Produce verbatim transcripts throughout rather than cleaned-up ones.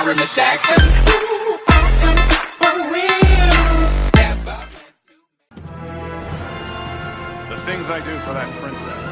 in the shacks. Ooh, I am for real. Ever. The things I do for that princess.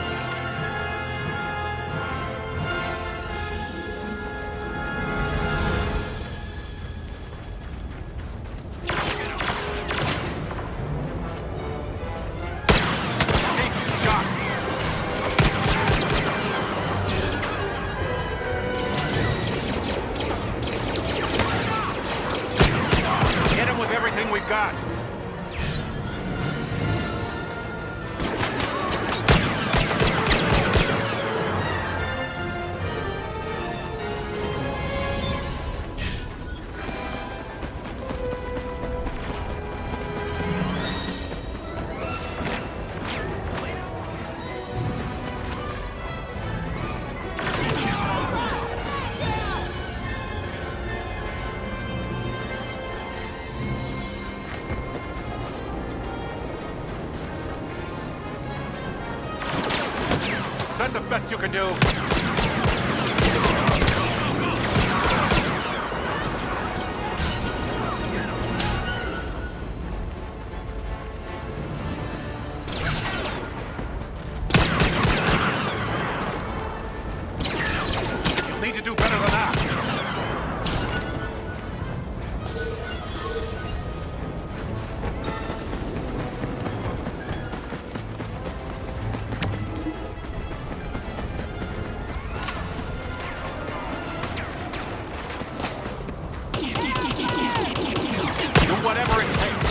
Got. Is that the best you can do? You'll need to do better than that. Whatever it takes.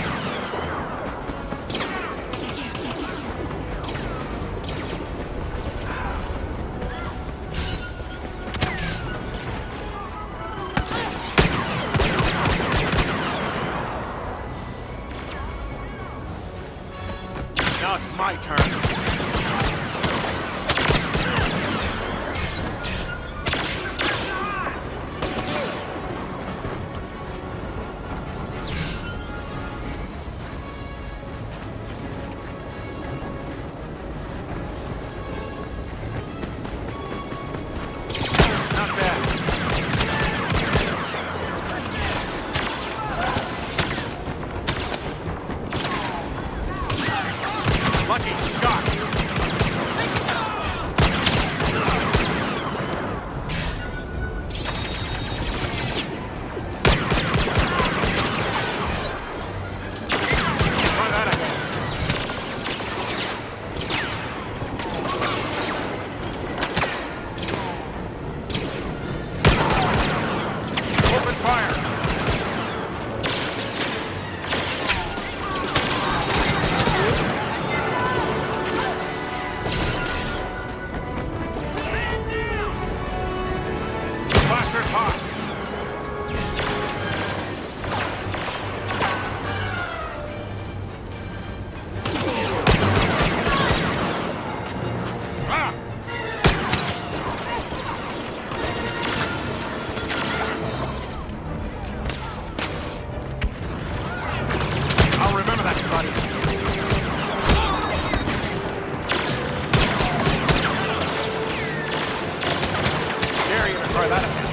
Now it's my turn. Lucky shot! Try that again. Open fire! I'll remember that, buddy. Dare you to try that again.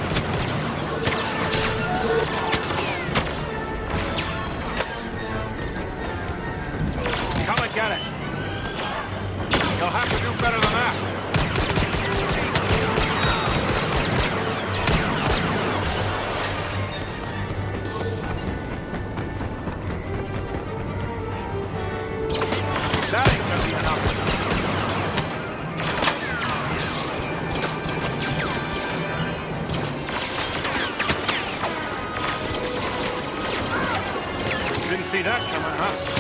Come and get it. You'll have to do better than that. That ain't gonna be enough. Didn't see that coming, huh?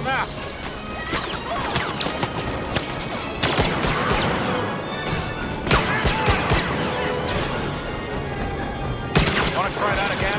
map. Want to try that again?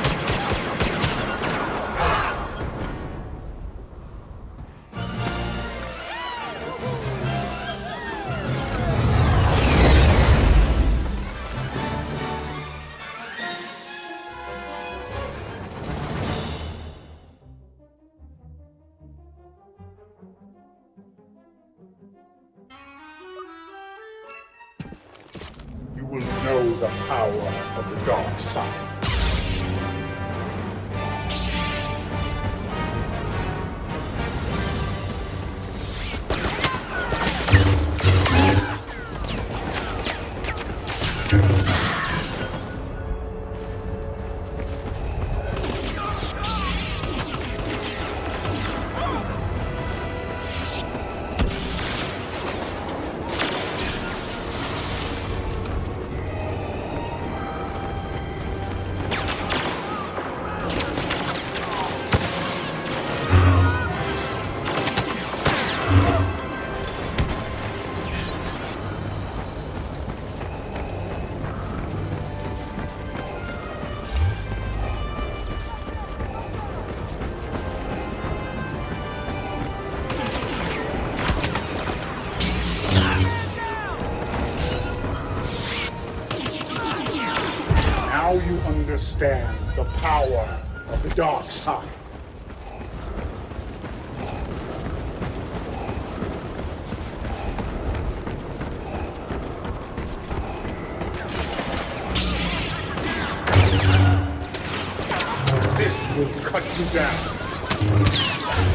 You will know the power of the dark side. Now you understand the power of the dark side. This will cut you down.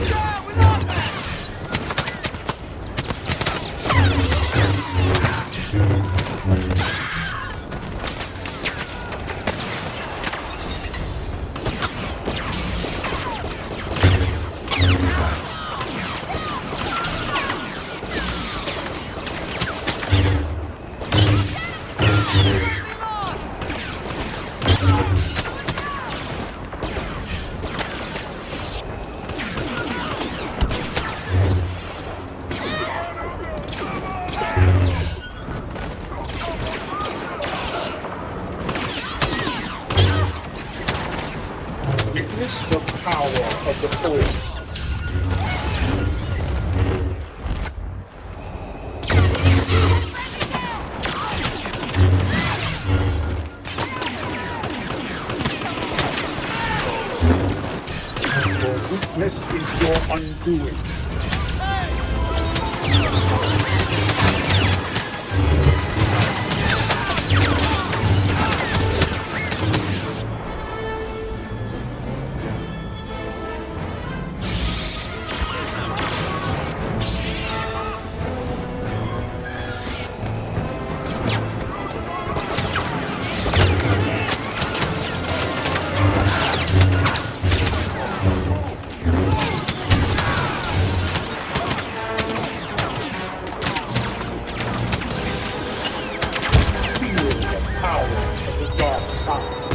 Witness the power of the Force. Your weakness is your undoing. Feel the power of the dark side.